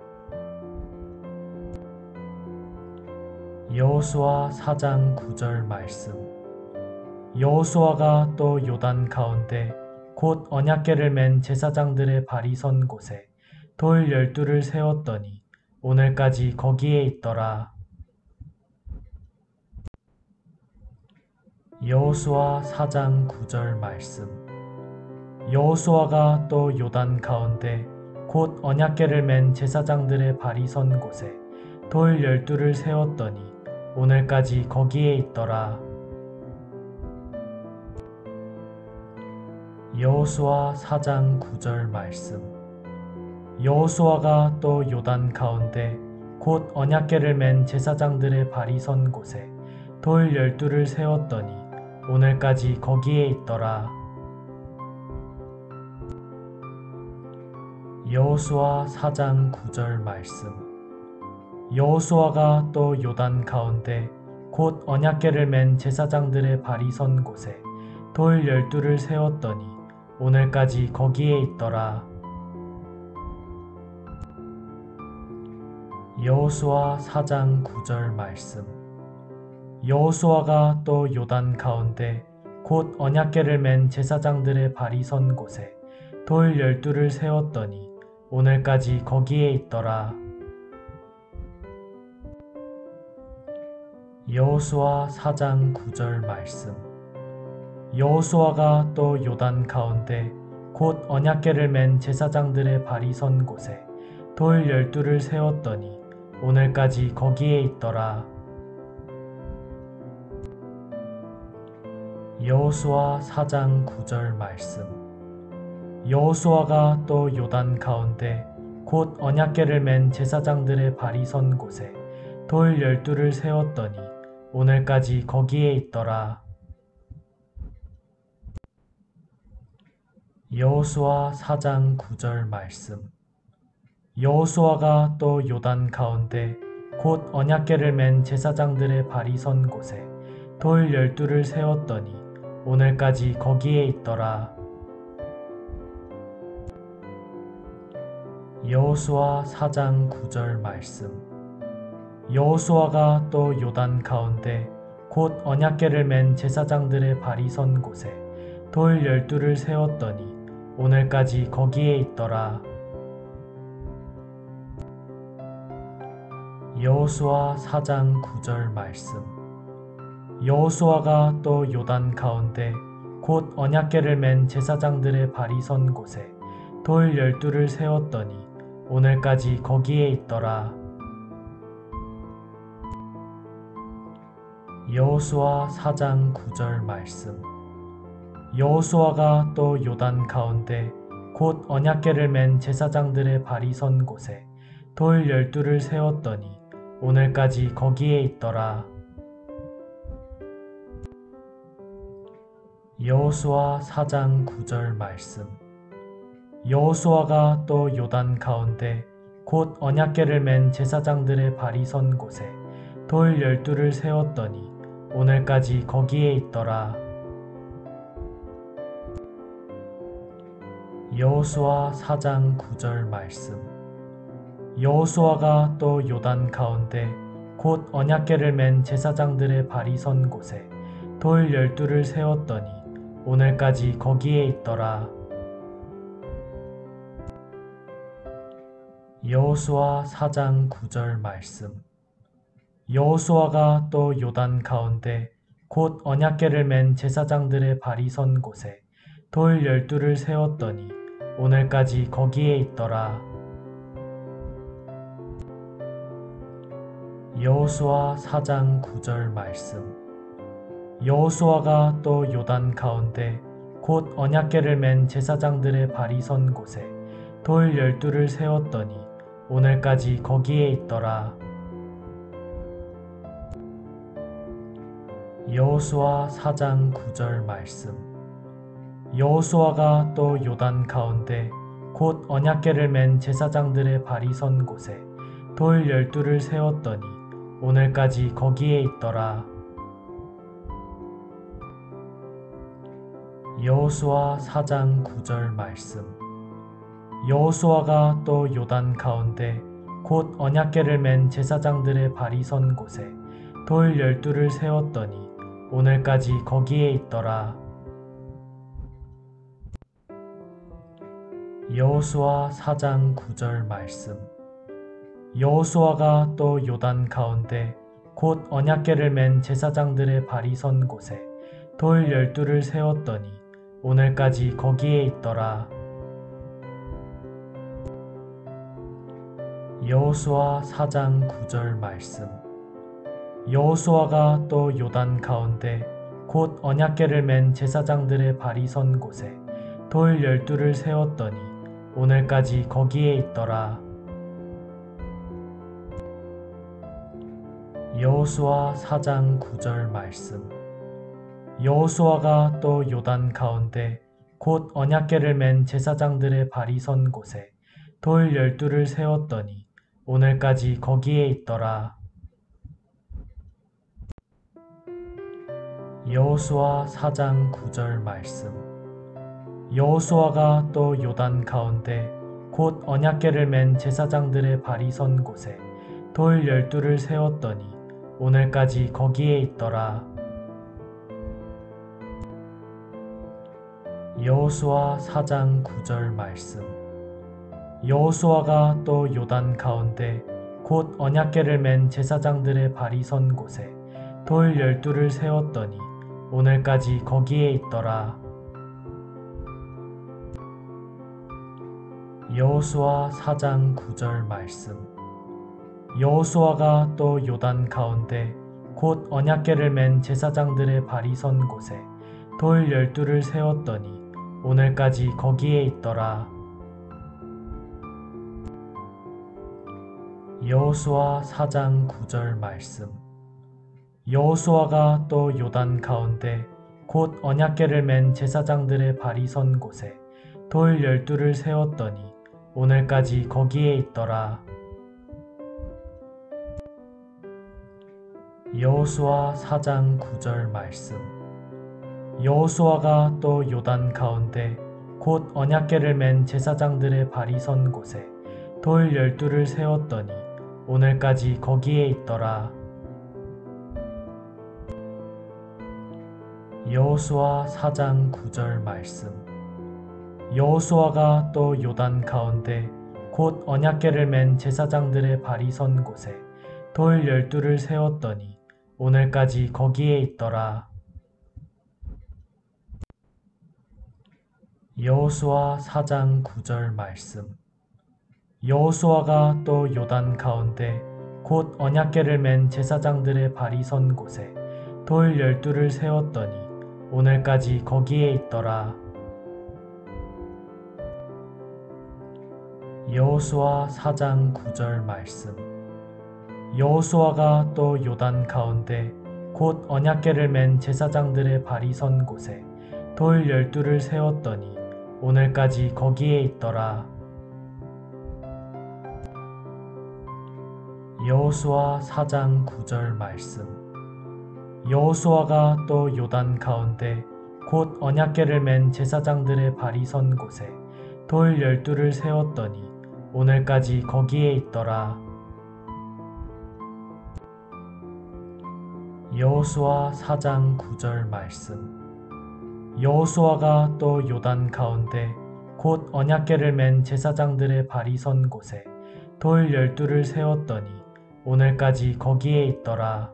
여호수아 4장 9절 말씀. 여호수아가 또 요단 가운데 곧 언약궤를 맨 제사장들의 발이 선 곳에 돌 12를 세웠더니 오늘까지 거기에 있더라. 여호수아 4장 9절 말씀. 여호수아가 또 요단 가운데 곧 언약궤를 맨 제사장들의 발이 선 곳에 돌 12를 세웠더니 오늘까지 거기에 있더라. 여호수아 4장 9절 말씀. 여호수아가 또 요단 가운데 곧 언약궤를 맨 제사장들의 발이 선 곳에 돌 12를 세웠더니 오늘까지 거기에 있더라. 여호수아 4장 9절 말씀. 여호수아가 또 요단 가운데 곧 언약궤를 맨 제사장들의 발이 선 곳에 돌 12를 세웠더니 오늘까지 거기에 있더라. 여호수아 4장 9절 말씀. 여호수아가 또 요단 가운데 곧 언약궤를 맨 제사장들의 발이 선 곳에 돌 12를 세웠더니 오늘까지 거기에 있더라. 여호수아 4장 9절 말씀. 여호수아가 또 요단 가운데 곧 언약궤를 맨 제사장들의 발이 선 곳에 돌 12를 세웠더니 오늘까지 거기에 있더라. 여호수아 4장 9절 말씀. 여호수아가 또 요단 가운데 곧 언약궤를 맨 제사장들의 발이 선 곳에 돌 12를 세웠더니 오늘까지 거기에 있더라. 여호수아 4장 9절 말씀. 여호수아가 또 요단 가운데 곧 언약궤를 맨 제사장들의 발이 선 곳에 돌 12를 세웠더니 오늘까지 거기에 있더라. 여호수아 4장 9절 말씀. 여호수아가 또 요단 가운데 곧 언약궤를 맨 제사장들의 발이 선 곳에 돌 12를 세웠더니 오늘까지 거기에 있더라. 여호수아 4장 9절 말씀. 여호수아가 또 요단 가운데 곧 언약궤를 맨 제사장들의 발이 선 곳에 돌 12를 세웠더니 오늘까지 거기에 있더라. 여호수아 4장 9절 말씀. 여호수아가 또 요단 가운데 곧 언약궤를 맨 제사장들의 발이 선 곳에 돌 12를 세웠더니 오늘까지 거기에 있더라. 여호수아 4장 9절 말씀. 여호수아가 또 요단 가운데 곧 언약궤를 맨 제사장들의 발이 선 곳에 돌 12를 세웠더니 오늘까지 거기에 있더라. 여호수아 4장 9절 말씀. 여호수아가 또 요단 가운데 곧 언약궤를 맨 제사장들의 발이 선 곳에 돌 12를 세웠더니 오늘까지 거기에 있더라. 여호수아 4장 9절 말씀. 여호수아가 또 요단 가운데 곧 언약궤를 맨 제사장들의 발이 선 곳에 돌 12를 세웠더니 오늘까지 거기에 있더라. 여호수아 4장 9절 말씀. 여호수아가 또 요단 가운데 곧 언약궤를 맨 제사장들의 발이 선 곳에 돌 12를 세웠더니 오늘까지 거기에 있더라. 여호수아 4장 9절 말씀. 여호수아가 또 요단 가운데 곧 언약궤를 맨 제사장들의 발이 선 곳에 돌 12를 세웠더니 오늘까지 거기에 있더라. 여호수아 4장 9절 말씀. 여호수아가 또 요단 가운데 곧 언약궤를 맨 제사장들의 발이 선 곳에 돌 12를 세웠더니 오늘까지 거기에 있더라. 여호수아 4장 9절 말씀. 여호수아가 또 요단 가운데 곧 언약궤를 맨 제사장들의 발이 선 곳에 돌 12를 세웠더니 오늘까지 거기에 있더라. 여호수아 4장 9절 말씀. 여호수아가 또 요단 가운데 곧 언약궤를 맨 제사장들의 발이 선 곳에 돌 12를 세웠더니 오늘까지 거기에 있더라. 여호수아 4장 9절 말씀. 여호수아가 또 요단 가운데 곧 언약궤를 맨 제사장들의 발이 선 곳에 돌 12를 세웠더니 오늘까지 거기에 있더라. 여호수아 4장 9절 말씀. 여호수아가 또 요단 가운데 곧 언약궤를 맨 제사장들의 발이 선 곳에 돌 12를 세웠더니 오늘까지 거기에 있더라. 여호수아 4장 9절 말씀. 여호수아가 또 요단 가운데 곧 언약궤를 맨 제사장들의 발이 선 곳에 돌 12를 세웠더니 오늘까지 거기에 있더라. 여호수아 4장 9절 말씀. 여호수아가 또 요단 가운데 곧 언약궤를 맨 제사장들의 발이 선 곳에 돌 12를 세웠더니 오늘까지 거기에 있더라. 여호수아 4장 9절 말씀. 여호수아가 또 요단 가운데 곧 언약궤를 맨 제사장들의 발이 선 곳에 돌 12를 세웠더니 오늘까지 거기에 있더라. 여호수아 4장 9절 말씀. 여호수아가 또 요단 가운데 곧 언약궤를 맨 제사장들의 발이 선 곳에 돌 12를 세웠더니 오늘까지 거기에 있더라. 여호수아 4장 9절 말씀. 여호수아가 또 요단 가운데 곧 언약궤를 맨 제사장들의 발이 선 곳에 돌 12를 세웠더니 오늘까지 거기에 있더라. 여호수아 4장 9절 말씀. 여호수아가 또 요단 가운데 곧 언약궤를 맨 제사장들의 발이 선 곳에 돌 12를 세웠더니 오늘까지 거기에 있더라. 여호수아 4장 9절 말씀. 여호수아가 또 요단 가운데 곧 언약궤를 맨 제사장들의 발이 선 곳에 돌 12를 세웠더니 오늘까지 거기에 있더라. 여호수아 4장 9절 말씀. 여호수아가 또 요단 가운데 곧 언약궤를 맨 제사장들의 발이 선 곳에 돌 12를 세웠더니 오늘까지 거기에 있더라. 여호수아 4장 9절 말씀. 여호수아가 또 요단 가운데 곧 언약궤를 맨 제사장들의 발이 선 곳에 돌 12를 세웠더니 오늘까지 거기에 있더라.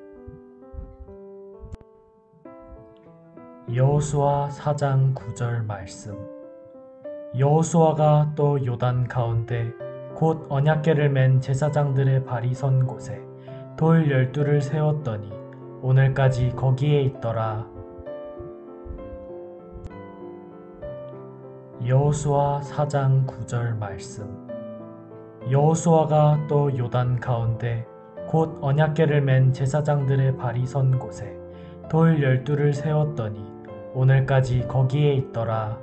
여호수아 4장 9절 말씀. 여호수아가 또 요단 가운데 곧 언약궤를 맨 제사장들의 발이 선 곳에 돌 12를 세웠더니 오늘까지 거기에 있더라. 여호수아 4장 9절 말씀. 여호수아가 또 요단 가운데 곧 언약궤를 맨 제사장들의 발이 선 곳에 돌 12를 세웠더니 오늘까지 거기에 있더라.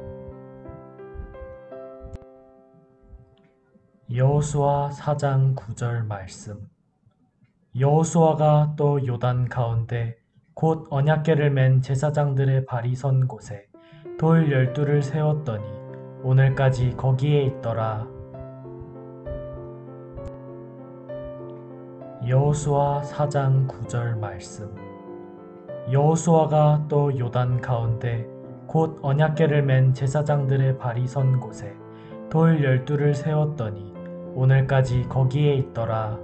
여호수아 4장 9절 말씀. 여호수아가 또 요단 가운데 곧 언약궤를 맨 제사장들의 발이 선 곳에 돌 12를 세웠더니 오늘까지 거기에 있더라. 여호수아 4장 9절 말씀. 여호수아가 또 요단 가운데 곧 언약궤를 맨 제사장들의 발이 선 곳에 돌 12를 세웠더니 오늘까지 거기에 있더라.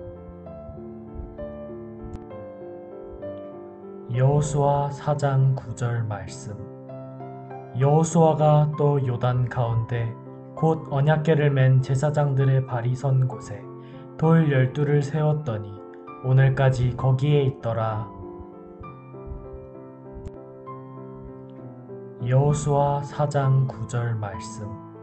여호수아 4장 9절 말씀. 여호수아가 또 요단 가운데 곧 언약궤를 맨 제사장들의 발이 선 곳에 돌 12를 세웠더니 오늘까지 거기에 있더라. 여호수아 4장 9절 말씀.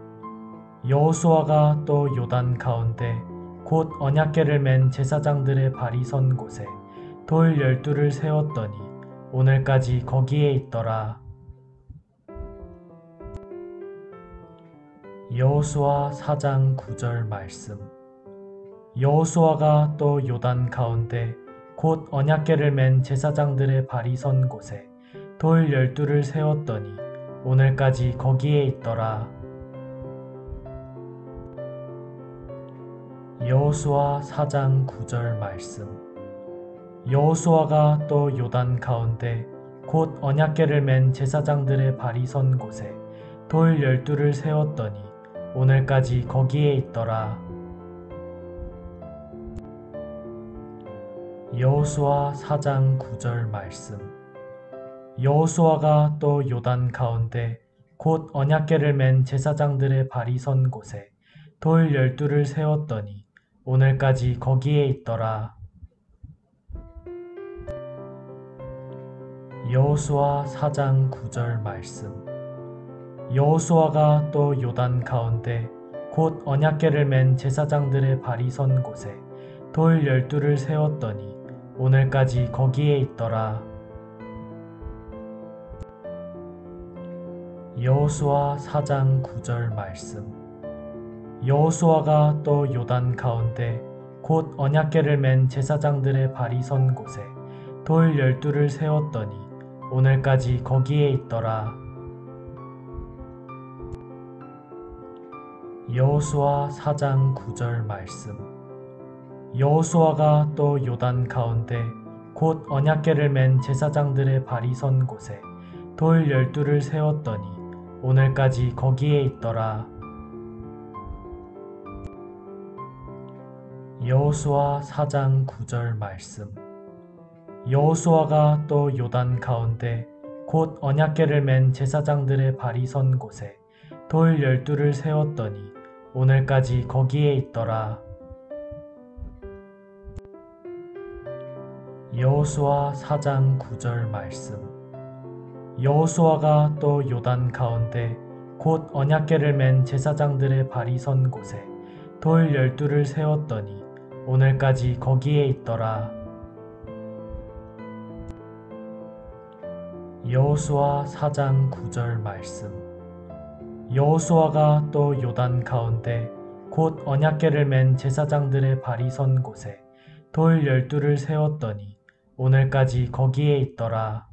여호수아가 또 요단 가운데 곧 언약궤를 맨 제사장들의 발이 선 곳에 돌 12를 세웠더니 오늘까지 거기에 있더라. 여호수아 4장 9절 말씀. 여호수아가 또 요단 가운데 곧 언약궤를 맨 제사장들의 발이 선 곳에 돌 12를 세웠더니 오늘까지 거기에 있더라. 여호수아 4장 9절 말씀. 여호수아가 또 요단 가운데 곧 언약궤를 맨 제사장들의 발이 선 곳에 돌 12를 세웠더니 오늘까지 거기에 있더라. 여호수아 4장 9절 말씀. 여호수아가 또 요단 가운데 곧 언약궤를 맨 제사장들의 발이 선 곳에 돌 12를 세웠더니 오늘까지 거기에 있더라. 여호수아 4장 9절 말씀. 여호수아가 또 요단 가운데 곧 언약궤를 맨 제사장들의 발이 선 곳에 돌 12를 세웠더니 오늘까지 거기에 있더라. 여호수아 4장 9절 말씀. 여호수아가 또 요단 가운데 곧 언약궤를 맨 제사장들의 발이 선 곳에 돌 12를 세웠더니 오늘까지 거기에 있더라. 여호수아 4장 9절 말씀. 여호수아가 또 요단 가운데 곧 언약궤를 맨 제사장들의 발이 선 곳에 돌 12를 세웠더니 오늘까지 거기에 있더라. 여호수아 4장 9절 말씀. 여호수아가 또 요단 가운데 곧 언약궤를 맨 제사장들의 발이 선 곳에 돌 12를 세웠더니 오늘까지 거기에 있더라. 여호수아 4장 9절 말씀. 여호수아가 또 요단 가운데 곧 언약궤를 맨 제사장들의 발이 선 곳에 돌 12를 세웠더니 오늘까지 거기에 있더라. 여호수아 4장 9절 말씀. 여호수아가 또 요단 가운데 곧 언약궤를 맨 제사장들의 발이 선 곳에 돌 12를 세웠더니 오늘까지 거기에 있더라.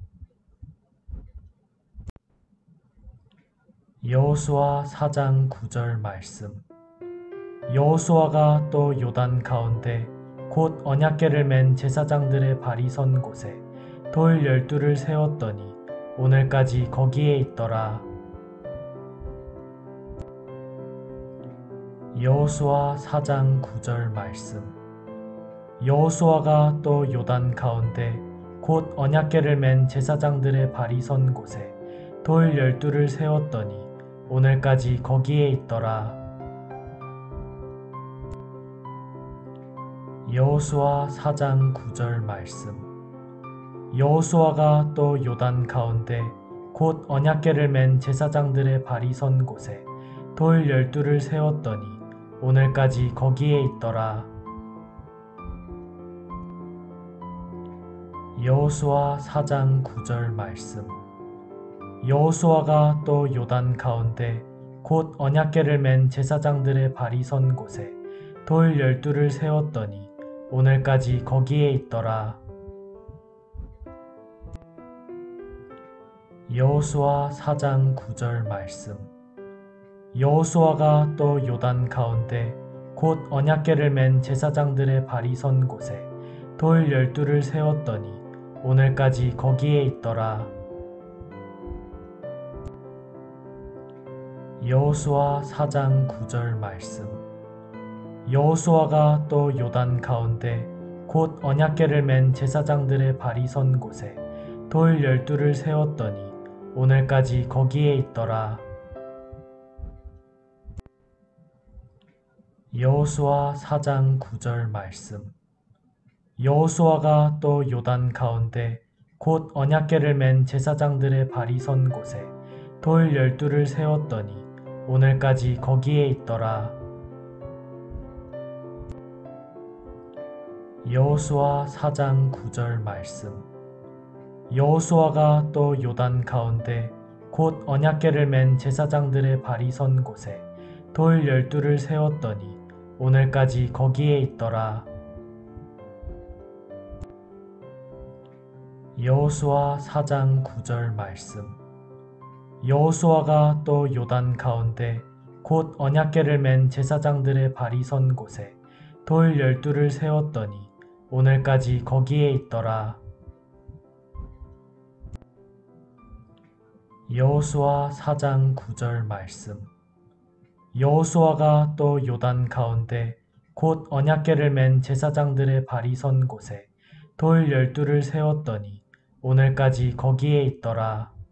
여호수아 4장 9절 말씀. 여호수아가 또 요단 가운데 곧 언약궤를 맨 제사장들의 발이 선 곳에 돌 12를 세웠더니 오늘까지 거기에 있더라. 여호수아 4장 9절 말씀. 여호수아가 또 요단 가운데 곧 언약궤를 맨 제사장들의 발이 선 곳에 돌 12를 세웠더니 오늘까지 거기에 있더라. 여호수아 4장 9절 말씀. 여호수아가 또 요단 가운데 곧 언약궤를 맨 제사장들의 발이 선 곳에 돌 12를 세웠더니 오늘까지 거기에 있더라. 여호수아 4장 9절 말씀. 여호수아가 또 요단 가운데 곧 언약궤를 맨 제사장들의 발이 선 곳에 돌 12를 세웠더니 오늘까지 거기에 있더라. 여호수아 4장 9절 말씀. 여호수아가 또 요단 가운데 곧 언약궤를 맨 제사장들의 발이 선 곳에 돌 12를 세웠더니 오늘까지 거기에 있더라. 여호수아 4장 9절 말씀. 여호수아가 또 요단 가운데 곧 언약궤를 맨 제사장들의 발이 선 곳에 돌 12를 세웠더니 오늘까지 거기에 있더라. 여호수아 4장 9절 말씀. 여호수아가 또 요단 가운데 곧 언약궤를 맨 제사장들의 발이 선 곳에 돌 12를 세웠더니 오늘까지 거기에 있더라. 여호수아 4장 9절 말씀. 여호수아가 또 요단 가운데 곧 언약궤를 맨 제사장들의 발이 선 곳에 돌 12를 세웠더니 오늘까지 거기에 있더라. 여호수아 4장 9절 말씀. 여호수아가 또 요단 가운데 곧 언약궤를 맨 제사장들의 발이 선 곳에 돌 12를 세웠더니 오늘까지 거기에 있더라. 여호수아 4장 9절 말씀. 여호수아가 또 요단 가운데 곧 언약궤를 맨 제사장들의 발이 선 곳에 돌 12를 세웠더니 오늘까지 거기에 있더라.